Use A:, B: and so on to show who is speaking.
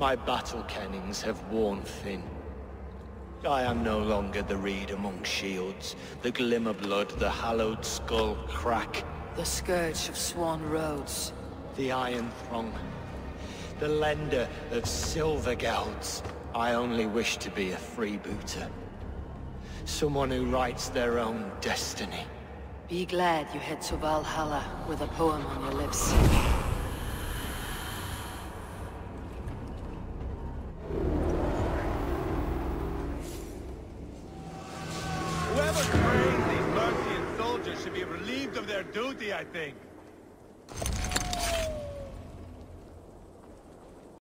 A: My battle kennings have worn thin. I am no longer the reed among shields, the glimmer blood, the hallowed skull crack.
B: The scourge of sworn roads.
A: The iron throng. The lender of silver gelds. I only wish to be a freebooter. Someone who writes their own destiny.
B: Be glad you head to Valhalla with a poem on your lips.
C: Whoever trains these Mercian soldiers should be relieved of their duty, I think.